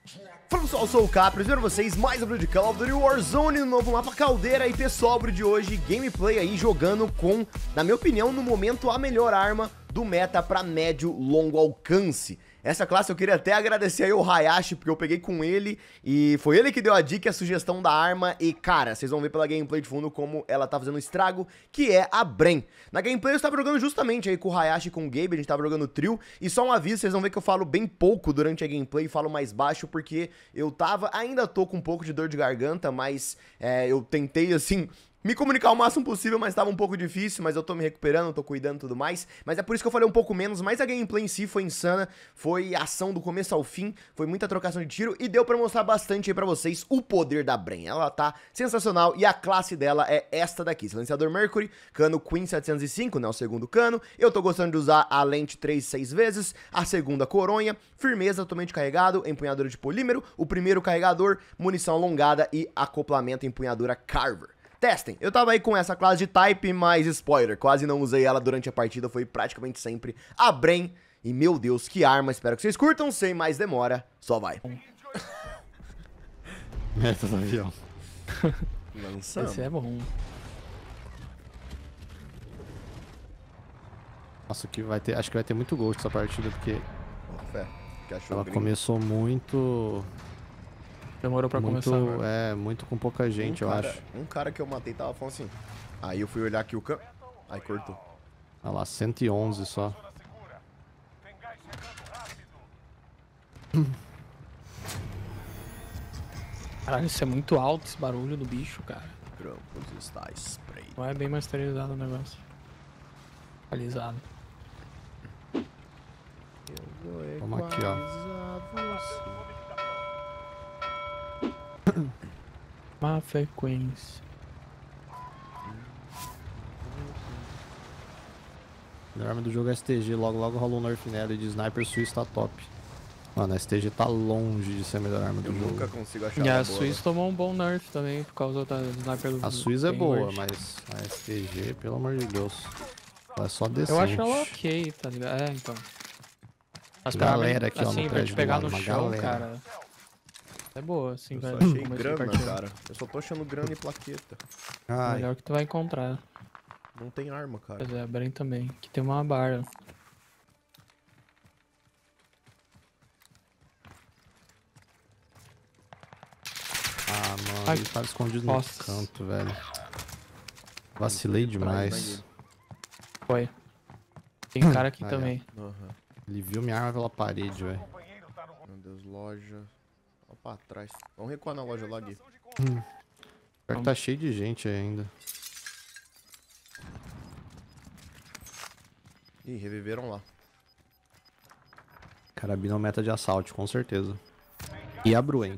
Fala pessoal, eu sou o Capri, espero vocês mais um vídeo de Call of Duty Warzone no novo mapa Caldeira. E pessoal, o vídeo de hoje, gameplay aí jogando com, na minha opinião, no momento a melhor arma do meta pra médio longo alcance. Essa classe eu queria até agradecer aí o Hayashi, porque eu peguei com ele e foi ele que deu a dica e a sugestão da arma. E cara, vocês vão ver pela gameplay de fundo como ela tá fazendo um estrago, que é a Bren. Na gameplay eu estava jogando justamente aí com o Hayashi e com o Gabe, a gente tava jogando trio. E só um aviso, vocês vão ver que eu falo bem pouco durante a gameplay, falo mais baixo porque eu ainda tô com um pouco de dor de garganta, mas eu tentei assim me comunicar o máximo possível, mas tava um pouco difícil, mas eu tô me recuperando, tô cuidando e tudo mais. Mas é por isso que eu falei um pouco menos, mas a gameplay em si foi insana, foi ação do começo ao fim, foi muita trocação de tiro e deu pra mostrar bastante aí pra vocês o poder da Bren. Ela tá sensacional e a classe dela é esta daqui, Silenciador Mercury, cano Queen 705, né, o segundo cano. Eu tô gostando de usar a lente 3-6 vezes, a segunda coronha, firmeza totalmente carregado, empunhadura de polímero, o primeiro carregador, munição alongada e acoplamento empunhadura Carver. Testem, eu tava aí com essa classe de type, mas spoiler, quase não usei ela durante a partida, foi praticamente sempre a Bren. E meu Deus, que arma, espero que vocês curtam, sem mais demora, só vai. Meta do avião. Lançamos. Esse é bom. Nossa, que vai ter, acho que vai ter muito gol essa partida, porque Fé, que achou ela gringo. começou muito... Demorou pra começar. muito com pouca gente, eu acho. Um cara que eu matei tava falando assim, aí eu fui olhar aqui o campo, aí cortou. Olha lá, 111 só. Caralho, isso é muito alto, esse barulho do bicho, cara. Grampos está spray. Não é bem masterizado o negócio. Atualizado. Vamos aqui, ó. Uma frequência. A melhor arma do jogo é STG, logo rola um nerf nela e de sniper Swiss tá top. Mano, a STG tá longe de ser a melhor arma do Eu jogo. nunca consigo achar E a ela boa, Suíça tomou um bom nerf também, por causa da sniper do A Swiss é boa, Kenworth. mas a STG, pelo amor de Deus, ela é só decente. Eu acho ela ok, tá ligado? É, então. Mas Galera aqui, ó, no assim, pra prédio te do pegar lado, no uma chão, galera. cara. É boa, assim, Eu velho. só achei começo de grana, partida. cara. Eu só tô achando grana e plaqueta. É o Ai, melhor que tu vai encontrar. Não tem arma, cara. Pois é, a Bren também. Aqui tem uma barra. mano, Ai, ele tava escondido nossa. no canto, velho. Vacilei demais. Foi. Tem um cara aqui Ah, é. também. Aham. Ele viu minha arma pela parede, velho. Meu Deus, loja. Ó pra trás. Vamos recuar na loja lá, Gui. Pior que tá cheio de gente aí ainda. Ih, reviveram lá. Carabina é uma meta de assalto, com certeza. E a Bruen.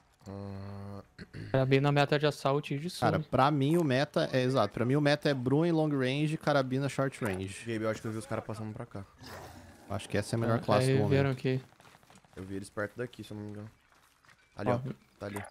Era bem na meta de assalto e de som. Cara, pra mim o meta é exato. Pra mim o meta é Bruen long range, carabina short range. Gabe, eu acho que eu vi os caras passando pra cá. Acho que essa é a melhor classe do Aí momento. vieram aqui. Eu vi eles perto daqui, se eu não me engano. Ali, Ó, ó. Tá ali.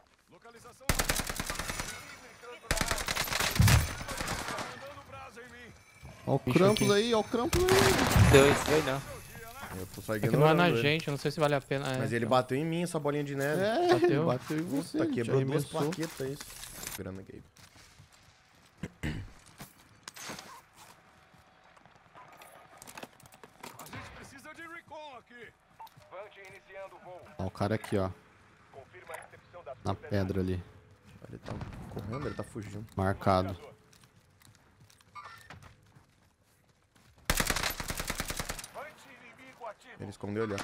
Ó o Bicho Krampus aqui. aí, ó o Krampus aí. Deu não. Eu tô só É que não é ignorando na ele. gente, eu não sei se vale a pena. Mas ele bateu em mim, essa bolinha de neve. É, Bateu? ele bateu em você. Puta, te quebrou duas arremessou. plaquetas, isso. Grana, Gabe. A gente precisa de recon aqui. Vante iniciando o voo. Ó o cara aqui, ó. Confirma a recepção da Na pedra ali. Ele tá correndo, ele tá fugindo. Marcado. Vante inimigo ativo. Ele escondeu ali, ó.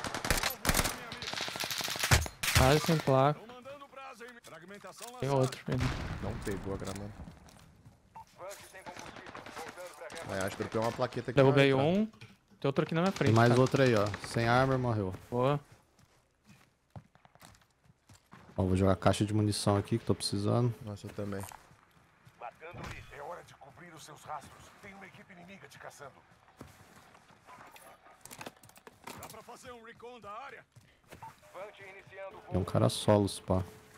Quase sem placa. Tô mandando brasa em mim. Fragmentação Tem lançada. outro ali. Não pegou a granada. Vante sem combustível. Voltando pra guerra. É, acho que eu tenho uma plaqueta aqui. Derrubei na entrada. um. Tem outro aqui na minha frente. Tem mais cara. outro aí, ó. Sem arma, morreu. Boa. Ó, vou jogar caixa de munição aqui que tô precisando. Nossa, eu também. Matando lixo. É hora de cobrir os seus rastros. Tem uma equipe inimiga te caçando. Dá pra fazer um recon da área? Vante iniciando o Tem um cara solo, pá.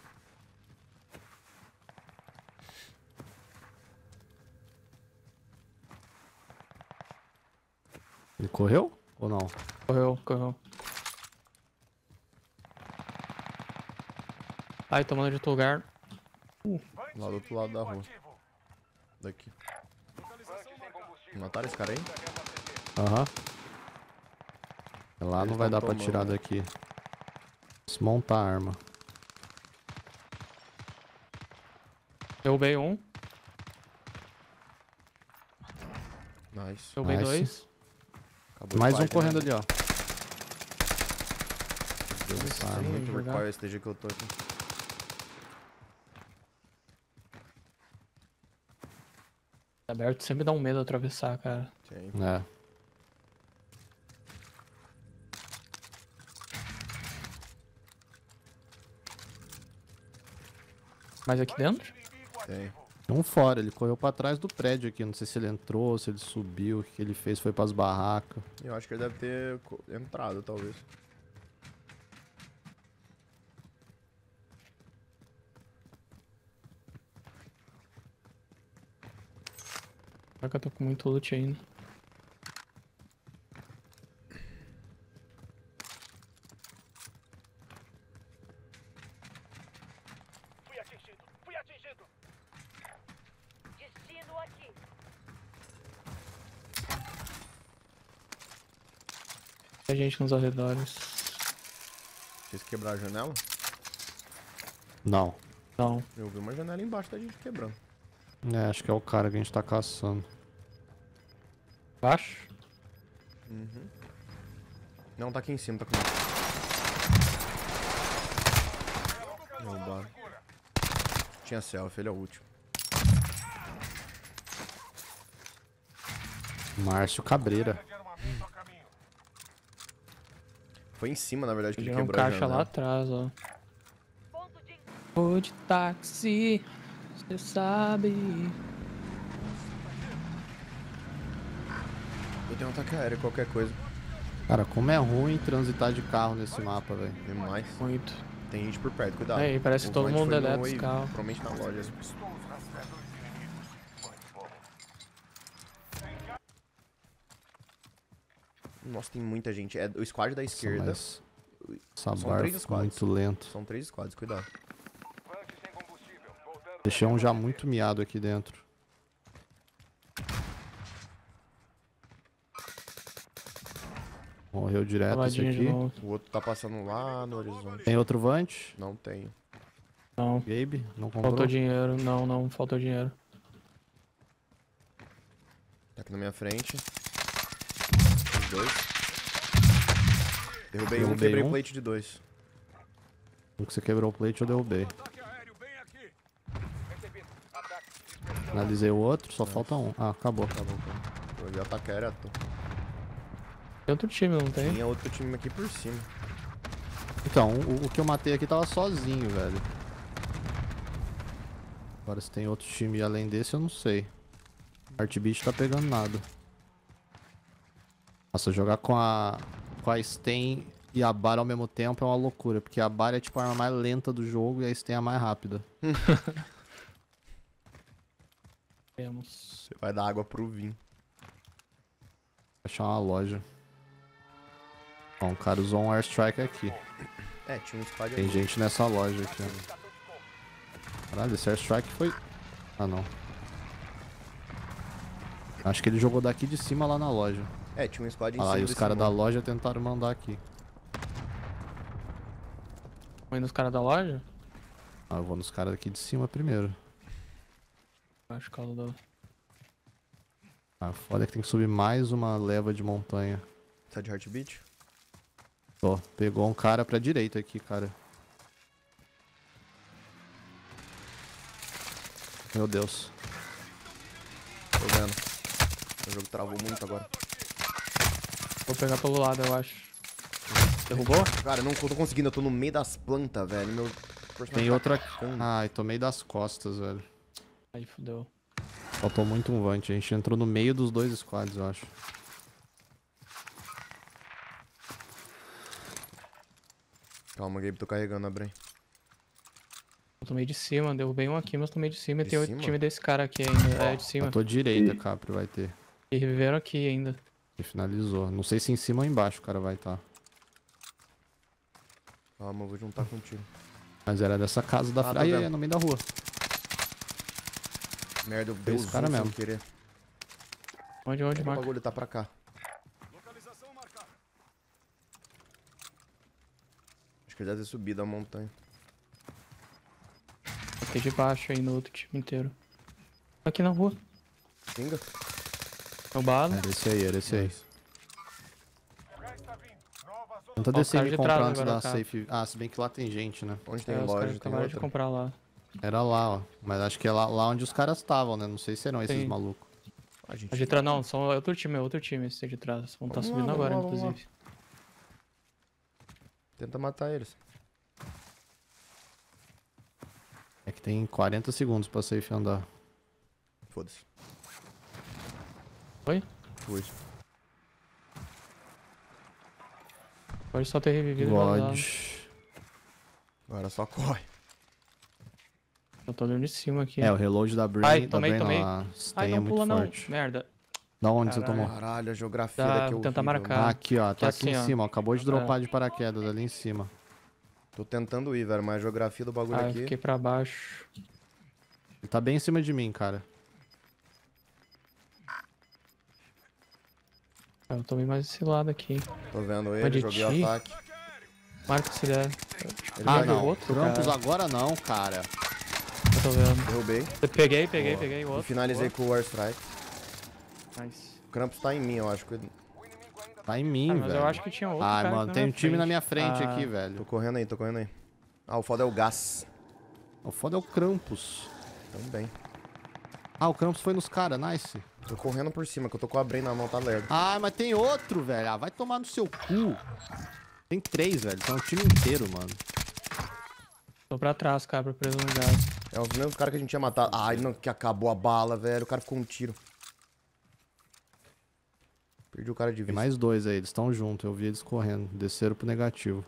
Ele correu? Ou não? Correu, correu. Ai, tomando de outro lugar. Lá do outro lado da rua. Daqui. Mataram esse cara aí? Aham. Lá Eles não vai tão dar pra tomando. tirar daqui. Desmontar a arma. Derrubei um, Nice. derrubei Nice. dois. Acabou Mais o um fight, correndo né? ali, ó. Deus, Essa tem arma. muito jogar. recoil esse TG que eu tô aqui. Aberto sempre dá um medo atravessar, cara. Tem. É. Mais aqui dentro? Tem. Um fora, ele correu pra trás do prédio aqui. Não sei se ele entrou, se ele subiu, o que ele fez, foi pras barracas. Eu acho que ele deve ter entrado, talvez. Será que eu tô com muito loot ainda? Fui atingido! Fui atingido! Destino aqui. Tem gente nos arredores. Vocês quebraram a janela? Não. Não. Eu vi uma janela embaixo da gente quebrando. É, acho que é o cara que a gente tá caçando. Baixo? Não, tá aqui em cima, tá comigo. Derrubado. Tinha selfie, ele é o último. Márcio Cabreira. De armamento a caminho. Foi em cima, na verdade, que ele Tinha um quebrou a caixa janela. lá atrás, ó. Ponto de Vou de táxi, cê sabe. Eu tenho um ataque aéreo, qualquer coisa. Cara, como é ruim transitar de carro nesse mapa, velho. Demais. Muito. Tem gente por perto, cuidado. É, e parece que O todo Vant mundo foi no deleta os Wave, carros. provavelmente na loja. Estou os rastreadores inimigos. Muito bom. Nossa, tem muita gente. É o squad da esquerda. Mas essa São barra 3 ficou squads. muito lento. São 3 squads, cuidado. Vante sem combustível. Voltando. Deixei um já muito miado aqui dentro. Morreu direto esse Cavadinha de aqui. novo. O outro tá passando lá no horizonte. Tem outro Vant? Não tenho. Não. Gabe? Não comprou? Faltou dinheiro. Não, não, faltou dinheiro. Tá aqui na minha frente. Os dois. Derrubei um, Derrubei quebrei um. o plate de 2. Um que você quebrou o plate, eu derrubei. Ataque aéreo bem aqui. Recebido. Ataque. Finalizei o outro, só falta um. Ah, acabou. Tá bom, tá. Eu vi o ataque aéreo. Tem outro time, não tem? Tinha outro time aqui por cima. Então, o que eu matei aqui tava sozinho, velho. Agora se tem outro time além desse, eu não sei. Heartbeat tá pegando nada. Nossa, jogar com a Sten e a Bar ao mesmo tempo é uma loucura, porque a Bar é tipo a arma mais lenta do jogo e a Sten é a mais rápida. Temos. Você vai dar água pro vinho. Achar uma loja. Ó, um cara usou um airstrike aqui. É, tinha um squad Tem ali. gente nessa loja aqui, ó. Caralho, esse airstrike foi... Ah, não. Acho que ele jogou daqui de cima lá na loja. É, tinha um squad em Ah cima lá, e os desse caras da muro. loja tentaram mandar aqui. Foi nos caras da loja? Ah, eu vou nos caras aqui de cima primeiro. Acho que ela do... Ah, foda é que tem que subir mais uma leva de montanha. Tá de Heartbeat? Ó, pegou um cara pra direita aqui, cara. Meu Deus. Tô vendo. O jogo travou muito agora. Vou pegar pelo lado, eu acho. Derrubou? Cara, eu não tô conseguindo, eu tô no meio das plantas, velho. Meu personagem Tem tá outro aqui. atacando. Ai, tomei das costas, velho. Aí fudeu. Faltou muito um Vant. A gente entrou no meio dos dois squads, eu acho. Calma, Gabe, tô carregando a Bren. Eu tomei de cima, derrubei um aqui, mas tomei de cima. E De tem cima? outro time desse cara aqui ainda. É, de cima. Na tua direita, Capri, vai ter. E reviveram aqui ainda. E finalizou. Não sei se em cima ou embaixo o cara vai estar. Calma, eu vou juntar contigo. Mas era dessa casa da tô frente. Aí, vendo. é no meio da rua. Merda, eu dei Esse o cara zoom sem mesmo. querer. Onde, O marca? bagulho tá pra cá. Acho que ele deve ter subido a montanha. Aqui de baixo aí no outro time inteiro. Aqui na rua. Pinga? No bala. Era esse aí, era esse aí. O gás tá vindo. Nova zona. Tenta Ó, o descer cara e de comprar trás antes agora, da cara. safe. Ah, se bem que lá tem gente, né? Onde tem Os loja, caras tem acabaram de outra. comprar lá. Era lá, ó. Mas acho que é lá onde os caras estavam, né? Não sei se eram esses Sim. malucos. Ah, gente. A de trás não, são outro time esse de trás. Vão estar Vamos lá, subindo vamos agora, lá, vamos lá. inclusive. Tenta matar eles. É que tem 40 segundos pra safe andar. Foda-se. Oi? Fui. Pode só ter revivido e vazado. God. Agora só corre. Eu tô olhando de cima aqui. É, o reload da Brain. Ai, da tomei, Brain, tomei. não, a Ai, Stay é não muito pula não. forte. Merda. Da onde você Caralho. tomou? Caralho, a geografia Dá, daqui é vou tentar horrível, marcar. mano. Ah, aqui, ó. Tá Aqui aqui assim, em ó. cima, ó. Acabou de dropar de paraquedas ali em cima. Tô tentando ir, velho, mas a geografia do bagulho Ah, eu aqui... fiquei pra baixo. Ele tá bem em cima de mim, cara. Ah, eu tomei mais esse lado aqui. Tô vendo ele, Pode joguei o ti? ataque. Marca se der. Ele Ah, vai não. outro, Krampus cara. agora não, cara. Eu tô vendo. Derrubei. Peguei o E outro. finalizei com o Airstrike. Nice. O Krampus tá em mim, eu acho que... Tá em mim, Ah, velho. mas eu acho que tinha outro Ai, cara mano, aqui tem um time na frente. minha frente Ah, aqui, Tô velho. correndo aí, tô correndo aí. Ah, o foda é o gás. O foda é o Krampus. Também. Ah, o Krampus foi nos caras, nice. Tô correndo por cima, que eu tô com a Brain na mão, tá lerdo. Ah, mas tem outro, velho. Ah, vai tomar no seu cu. Tem 3, velho. Tem um time inteiro, mano. Tô pra trás, cara, preso no gás. É os mesmos caras que a gente tinha matado. Ai, não, que acabou a bala, velho. O cara ficou um tiro. Perdi o cara de Tem vista. mais 2 aí, eles estão juntos. Eu vi eles correndo. Desceram pro negativo.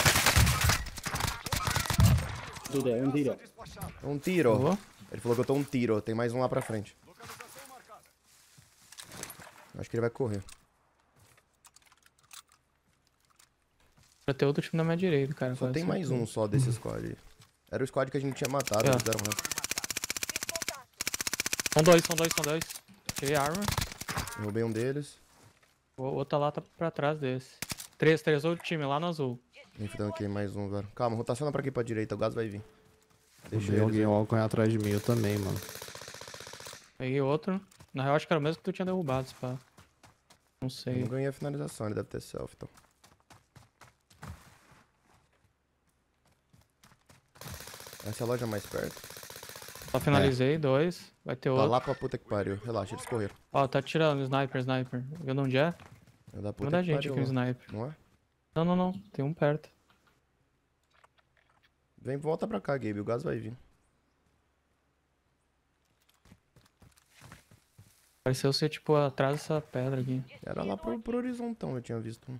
É um tiro. Boa. Ele falou que eu tô um tiro. Tem mais um lá pra frente. Acho que ele vai correr. Pra ter outro time na minha direita, cara. Só quase tem mais certeza. um só desse squad aí. Era o squad que a gente tinha matado. É. Eles deram rap. São dois. Tirei armor. Derrubei um deles. O outro lá tá pra trás desse. Três, outro time, lá no azul. Enfrentando aqui mais um, velho. Calma, rotaciona pra aqui pra direita. O gás vai vir. Deixa Deixei alguém eles. logo correr atrás de mim, eu também, mano. Peguei outro. Na real, acho que era o mesmo que tu tinha derrubado, pá. Não Eu sei. não ganhei a finalização. Ele deve ter self, então. Essa é a loja mais perto. Só finalizei, dois. Vai ter Tá outro. lá pra puta que pariu. Relaxa, eles correram. Ó, tá tirando sniper. Vendo onde é? É da puta Manda a que gente pariu, aqui o lá. sniper. Não é? Não. Tem um perto. Vem, volta pra cá, Gabe. O gás vai vir. Pareceu ser, tipo, atrás dessa pedra aqui. Era lá pro horizontão, eu tinha visto um.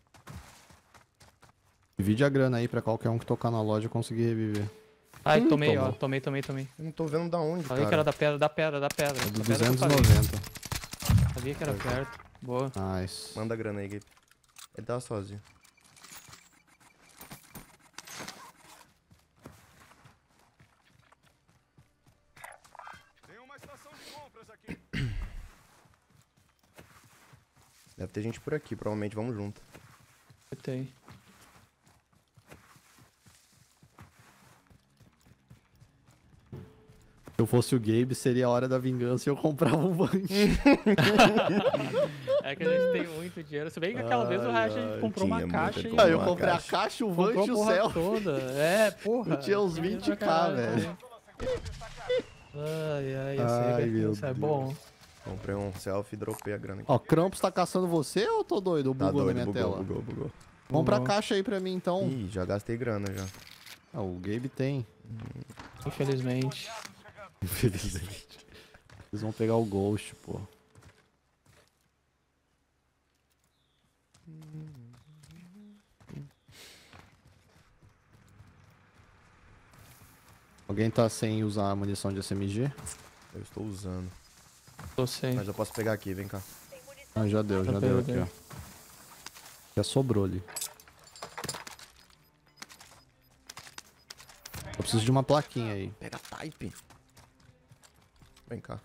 Divide a grana aí pra qualquer um que tocar na loja conseguir reviver. Ai, tomei, tomou. ó. Tomei. Eu não tô vendo da onde, Falei que cara. era da pedra. É do Da pedra que eu falei. 290. Sabia que era perto. Boa. Nice. Manda a grana aí, Gabe. Ele tava sozinho. Tem uma estação de compras aqui. Deve ter gente por aqui, provavelmente. Vamos junto. Tem. Se eu fosse o Gabe, seria a hora da vingança e eu comprava um Vant. É que a gente tem muito dinheiro. Se bem que aquela vez o Racha a gente comprou uma tinha caixa muita e coisa. Aí eu Uma comprei a caixa. caixa, o Vant comprou e a o porra céu. toda. É, porra. Eu tinha uns Dinheiro 20k, pra caralho, velho. Ai, Ai, meu isso é Deus. bom. Comprei um selfie e dropei a grana aqui. Ó, Krampus tá caçando você ou eu tô doido? Tá Bugou na doido, minha bugou, tela. bugou. Compra a Bugou. caixa aí pra mim, então. Ih, já gastei grana já. Ah, o Gabe tem. Infelizmente. Infelizmente. Eles vão pegar o Ghost, pô. Alguém tá sem usar a munição de SMG? Eu estou usando. Tô sem. Mas eu posso pegar aqui, vem cá. Ah, já deu aqui, ó. Já sobrou ali. Eu preciso de uma plaquinha aí. Pega a type. Vem cá.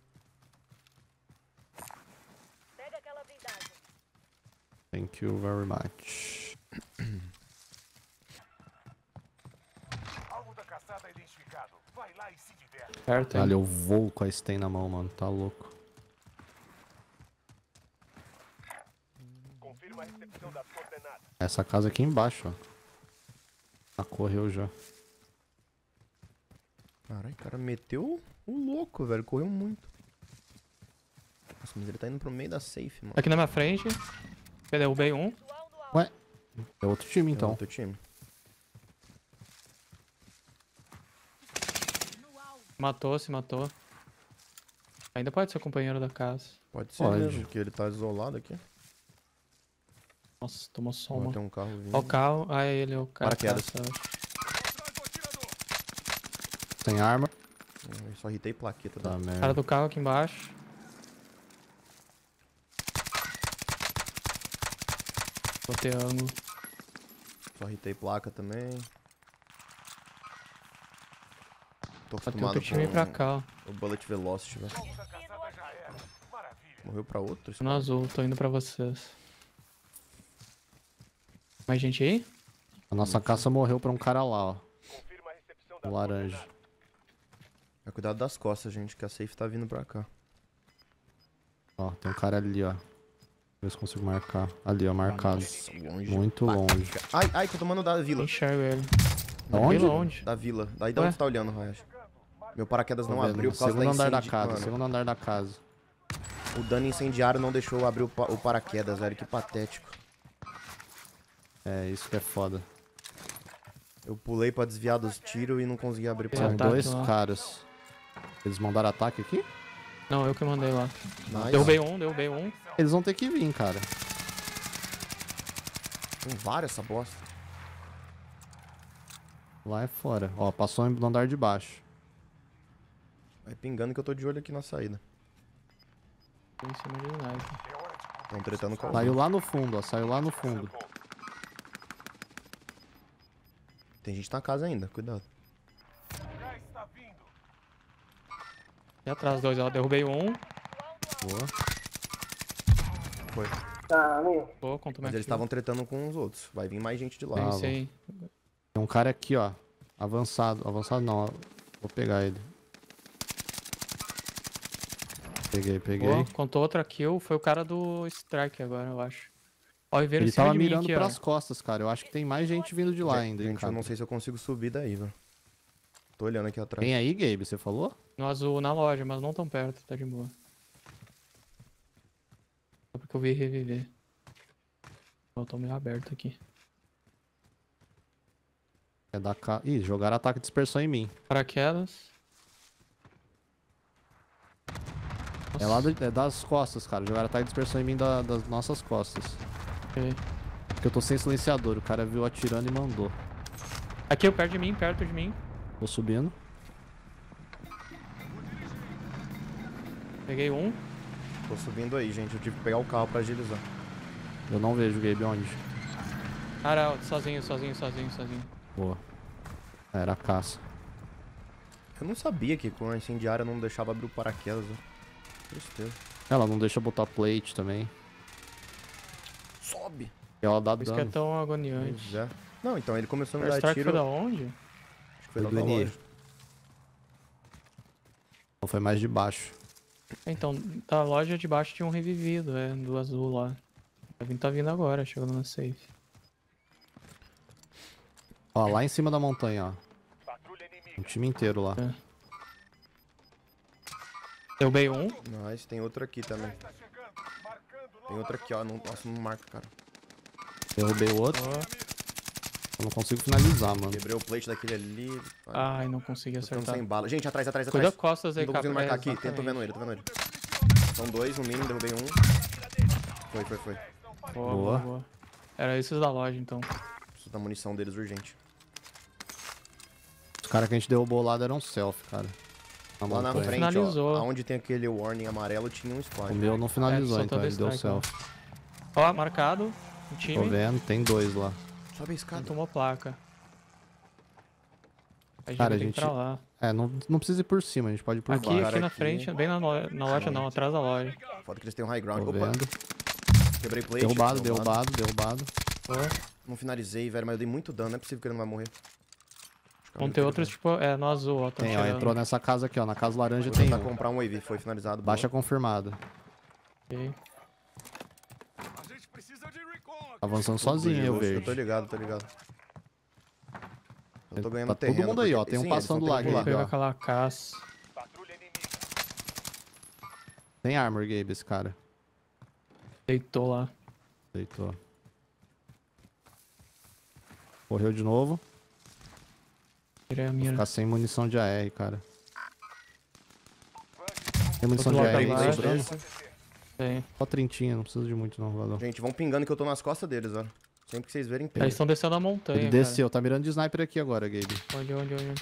Pega aquela blindagem. Thank you very much. Alvo da caçada identificado. Vai lá e se diverte. Perto, hein? Caralho, eu vou com a Sten na mão, mano. Tá louco. Confirma a recepção das coordenadas. Essa casa aqui embaixo, ó. Ah, correu já. Caralho, o cara meteu o louco, velho. Correu muito. Nossa, mas ele tá indo pro meio da safe, mano. Aqui na minha frente. Eu derrubei um. Visual no alvo. Ué? É outro time, É então. outro time. Matou, se matou. Ainda pode ser companheiro da casa. Pode ser Pode. mesmo, porque ele tá isolado aqui. Nossa, tomou só Ó, uma. tem um carro vindo. Ó o carro. Ah, é ele, é o cara. Paraquedas. caça, eu acho. Sem arma. Eu só hitei plaqueta. Tá, Tá. merda. Cara do carro aqui embaixo. Botei ângulo. Só hitei placa também. Tô Só tem acostumado outro time com pra cá, ó. o Bullet Velocity, velho. Alvo da caçada já era. Maravilha. Morreu pra outro? Tô no azul, tô indo pra vocês. Mais gente aí? A nossa caça morreu pra um cara lá, ó. Confirma a recepção O das laranja. coordenadas. É cuidado das costas, gente, que a safe tá vindo pra cá. Ó, tem um cara ali, ó. Ver se consigo marcar. Ali, ó, marcado. Nossa, longe. Muito longe. Ai, ai, que eu tô tomando da vila. Enxergo ele. Aonde? Vila onde? Da vila. Daí da Ué? onde você tá olhando, Rayash? Meu paraquedas não Tô vendo, abriu no por causa da segundo andar da incendi... casa, Mano, segundo andar da casa. o dano incendiário não deixou eu abrir o paraquedas, velho. Que patético. É, isso que é foda. Eu pulei pra desviar dos tiros e não consegui abrir Tem São ataque paraquedas. dois lá. caras. Eles mandaram ataque aqui? Não, eu que mandei lá. Nice. Derrubei um. Eles vão ter que vir, cara. Tem vários essa bosta. Lá é fora. Ó, passou no andar de baixo. Vai pingando que eu tô de olho aqui na saída. Tô em cima de sniper. É hora de cobrir Estão tretando com Saiu lá no fundo, ó. Saiu lá no fundo. Tem gente na casa ainda, cuidado. Já está vindo. E atrás, dois, ó. Derrubei um. Boa. Foi. Pô, contra o Mas eles estavam tretando com os outros. Vai vir mais gente de lá. Tá. Sei. Tem um cara aqui, ó. Avançado. Avançado não, ó. Vou pegar ele. Peguei. Pô, contou outra kill. Foi o cara do Strike agora, eu acho. Ó, e veio em Ele cima tava de mim mirando aqui, pras ó. costas, cara. Eu acho que tem mais gente vindo de lá ainda, hein, Gente, eu cara. não sei se eu consigo subir daí, velho. Tô olhando aqui atrás. Tem aí, Gabe? Você falou? No azul, na loja, mas não tão perto, tá de boa. Só porque eu vi reviver. Eu tô meio aberto aqui. É da ca... Ih, jogaram ataque de dispersão em mim. Paraquedas. É lá é das costas, cara. Jogaram ataque de dispersão em mim das nossas costas. Ok. Porque eu tô sem silenciador. O cara viu atirando e mandou. Aqui, perto de mim. Tô subindo. Peguei um. Tô subindo aí, gente. Eu tive que pegar o carro pra agilizar. Eu não vejo o Gabe onde. Cara, sozinho. Boa. Era a caça. Eu não sabia que com a incendiária não deixava abrir o paraquedas, né? Tristeza. Ela não deixa botar plate também. Sobe! E ela dá Por isso que é dano. tão agoniante. Pois é. Não, então ele começou a O me dar Strike tiro. foi da onde? Acho que foi lá Foi da do NE. loja. Não foi mais de baixo. Então, da loja de baixo tinha um revivido, do azul lá. Tá vindo agora, chegando na safe. Ó, lá em cima da montanha, ó. Patrulha inimiga. Um time inteiro lá. Derrubei um. Nice, tem outro aqui também. Está chegando. Marcando Tem outro aqui, ó. Não, nossa, não marca, cara. Derrubei o outro. Ó. Eu não consigo finalizar, mano. Quebrei o plate daquele ali. Ai, não consegui Tô ficando acertar. sem bala. Gente, atrás. Cuida costas aí, Não tô conseguindo cara. marcar aqui. Tô vendo ele. São dois no mínimo, derrubei um. Foi. Boa. Era esses da loja, então. Preciso da munição deles urgente. Os caras que a gente derrubou lá deram self, cara. Na Lá na montanha. frente, Finalizou. ó. Aonde tem aquele warning amarelo, tinha um O squad. meu não finalizou, só então todo ele deu strike, self. Ó, marcado. O Tô time. vendo, tem dois lá. Sobe a Não escada. tomou placa. A Cara, gente tem que ir pra lá. É, não precisa ir por cima, a gente pode ir por Aqui, baixo. aqui na frente, bem na loja não, atrás da loja. Foda que eles têm um high ground. Tô Opa, vendo. quebrei plate. Derrubado. Boa. Não finalizei, velho, mas eu dei muito dano. Não é possível que ele não vai morrer. Vão ter outros, tipo, no azul, ó. Tem, ó, entrou nessa casa aqui, ó. Na casa laranja Vou tem tentar um. comprar um wave. Foi finalizado. boa. Baixa confirmada. Ok. A gente precisa de recon. Avançando sozinho, eu Eu vejo. tô ligado, tô ligado. Eu tô ganhando Tá todo terreno. mundo aí, ó, porque- tem um Sim, eles passando vão ter lá, que Gabe, pular. Pega ó. aquela caça. Patrulha inimiga. Tem armor, Gabe, esse cara. Deitou lá. Deitou. Correu de novo. Tirei a mira. Ficar sem munição de AR, cara. Tem munição de Outro lado AR da aí base. sobrando? Tem. Só trintinha, não precisa de muito não, valeu. Gente, vão pingando que eu tô nas costas deles, ó. Sempre que vocês verem, Eles pega. estão descendo a montanha, Ele desceu, tá mirando de sniper aqui agora, Gabe. cara. Onde?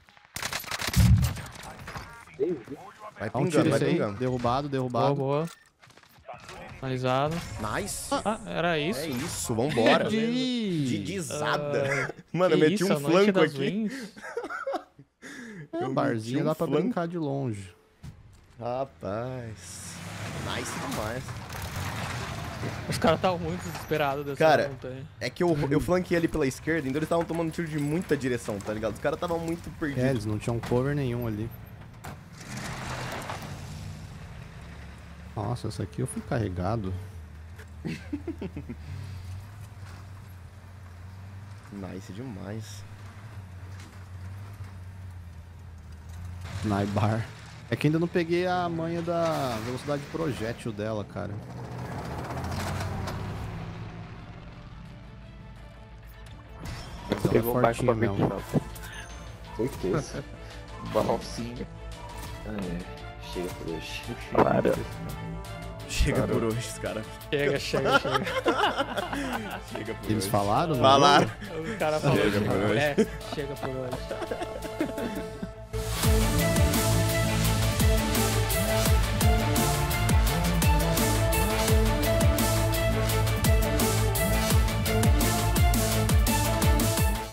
Vai Dá um pingando, tiro vai esse aí. pingando. Derrubado. Boa. Finalizado. Nice. Ah, era isso? É isso, vambora. GG! Didizada. Mano, eu Que meti isso, um a noite flanco das aqui. wins? É, Eu barzinho meti um dá pra flanco. brincar de longe. Rapaz. Nice demais. Os caras estavam muito desesperados dessa Cara, montanha. É que eu flanquei ali pela esquerda, então eles estavam tomando tiro de muita direção, tá ligado? Os caras estavam muito É, perdidos. eles não tinham cover nenhum ali. Nossa, essa aqui eu fui carregado. Nice demais. Naibar. É que ainda não peguei a manha da velocidade de projétil dela, cara. Pegou um barco pra fortinho mesmo. vertical. Certeza. Balsinha. Chega por hoje. Para. Chega por hoje, os caras. Chega. Chega por Eles hoje. falaram? no Falaram. jogo? O cara falou, Chega por hoje. chega por hoje.